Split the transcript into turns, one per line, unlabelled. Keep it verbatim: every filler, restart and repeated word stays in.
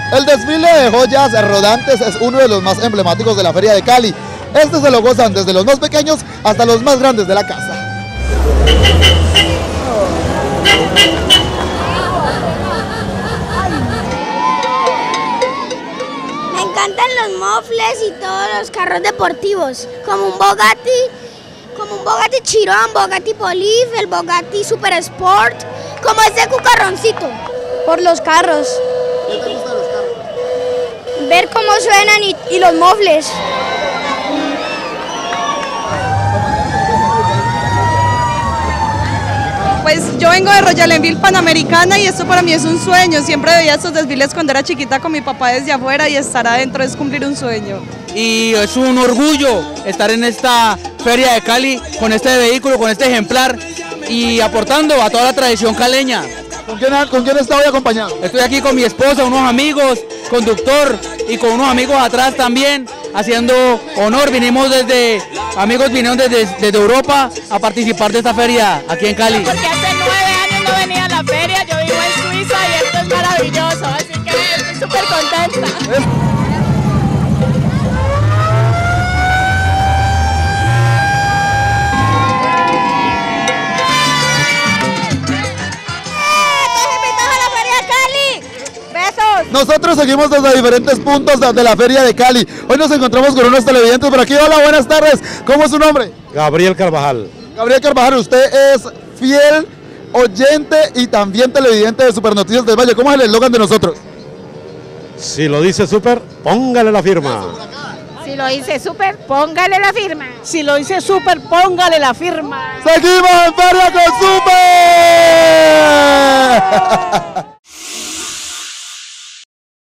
El desfile de joyas rodantes es uno de los más emblemáticos de la Feria de Cali. Este se lo gozan desde los más pequeños hasta los más grandes de la casa.
Me encantan los mofles y todos los carros deportivos, como un Bugatti, como un Bugatti Chiron, Bugatti Police, el Bugatti Super Sport, como ese cucarroncito.
Por los carros.
¿Qué te gustan los carros?
Ver cómo suenan y, y los mofles.
Pues yo vengo de Royal Enfield Panamericana y esto para mí es un sueño. Siempre veía estos desfiles cuando era chiquita con mi papá desde afuera y estar adentro es cumplir un sueño.
Y es un orgullo estar en esta Feria de Cali con este vehículo, con este ejemplar y aportando a toda la tradición caleña.
¿Con quién, con quién está hoy acompañado?
Estoy aquí con mi esposa, unos amigos, conductor y con unos amigos atrás también, haciendo honor. Vinimos desde, amigos vinieron desde, desde Europa a participar de esta feria aquí en Cali.
Porque hace nueve años no venía a la feria, yo vivo en Suiza y esto es maravilloso, así que estoy súper contenta.
Nosotros seguimos desde diferentes puntos de la Feria de Cali. Hoy nos encontramos con unos televidentes por aquí. Hola, buenas tardes. ¿Cómo es su nombre?
Gabriel Carvajal.
Gabriel Carvajal, usted es fiel oyente y también televidente de Super Noticias del Valle. ¿Cómo es el eslogan de nosotros?
Si lo dice Super, póngale la firma.
Si lo dice súper, póngale la firma.
Si lo dice súper, póngale la firma.
¡Seguimos en Feria con Super!